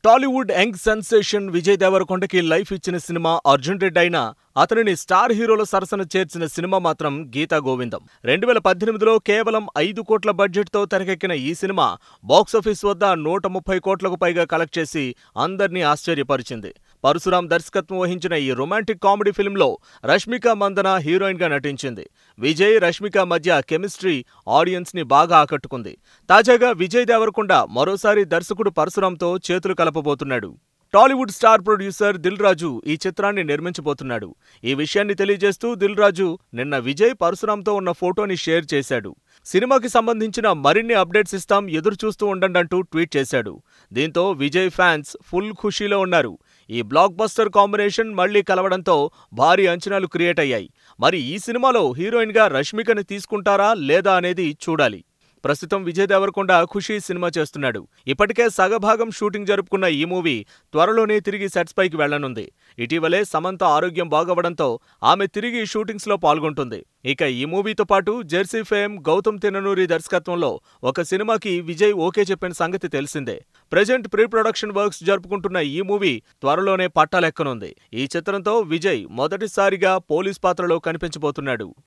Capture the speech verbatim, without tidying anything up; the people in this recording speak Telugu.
టాలీవుడ్ యంగ్ సెన్సేషన్ విజయ్ దేవరకొండకి లైఫ్ ఇచ్చిన సినిమా అర్జున్ రెడ్డి అయినా అతనిని స్టార్ హీరోల సరసన చేర్చిన సినిమా మాత్రం గీతా గోవిందం. రెండు వేల పద్దెనిమిదిలో కేవలం ఐదు కోట్ల బడ్జెట్తో తెరకెక్కిన ఈ సినిమా బాక్సాఫీస్ వద్ద నూట ముప్పై కోట్లకు పైగా కలెక్ట్ చేసి అందర్నీ ఆశ్చర్యపరిచింది. పరశురాం దర్శకత్వం వహించిన ఈ రొమాంటిక్ కామెడీ ఫిల్మ్లో రష్మిక మందన హీరోయిన్ గా నటించింది. విజయ్, రష్మిక మధ్య కెమిస్ట్రీ ఆడియన్స్ ని బాగా ఆకట్టుకుంది. తాజాగా విజయ్ దేవరకొండ మరోసారి దర్శకుడు పరశురాంతో చేతులు కలపబోతున్నాడు. Tollywood star producer Dil Raju ఈ చిత్రాన్ని నిర్మించబోతున్నాడు. ఈ విషయాన్ని తెలియజేస్తూ దిల్ రాజు నిన్న విజయ్ పరశురాంతో ఉన్న ఫోటోని షేర్ చేశాడు. సినిమాకి సంబంధించిన మరిన్ని అప్డేట్స్ ఇస్తాం, ఎదురు చూస్తూ ఉండండి అంటూ ట్వీట్ చేశాడు. దీంతో విజయ్ ఫ్యాన్స్ ఫుల్ ఖుషీలో ఉన్నారు. ఈ బ్లాక్ బస్టర్ కాంబినేషన్ మళ్లీ కలవడంతో భారీ అంచనాలు క్రియేట్ అయ్యాయి. మరి ఈ సినిమాలో హీరోయిన్ గా రష్మికని తీసుకుంటారా లేదా అనేది చూడాలి. ప్రస్తుతం విజయ్ దేవరకొండ ఖుషీ సినిమా చేస్తున్నాడు. ఇప్పటికే సగభాగం షూటింగ్ జరుపుకున్న ఈ మూవీ త్వరలోనే తిరిగి సెట్స్ పైకి వెళ్లనుంది. ఇటీవలే సమంత ఆరోగ్యం బాగవడంతో ఆమె తిరిగి షూటింగ్స్ లో పాల్గొంటుంది. ఇక ఈ మూవీతో పాటు జెర్సీ ఫేమ్ గౌతమ్ తిన్ననూరి దర్శకత్వంలో ఒక సినిమాకి విజయ్ ఓకే చెప్పిన సంగతి తెలిసిందే. ప్రెజెంట్ ప్రీ ప్రొడక్షన్ వర్క్స్ జరుపుకుంటున్న ఈ మూవీ త్వరలోనే పట్టాలెక్కనుంది. ఈ చిత్రంతో విజయ్ మొదటిసారిగా పోలీస్ పాత్రలో కనిపించబోతున్నాడు.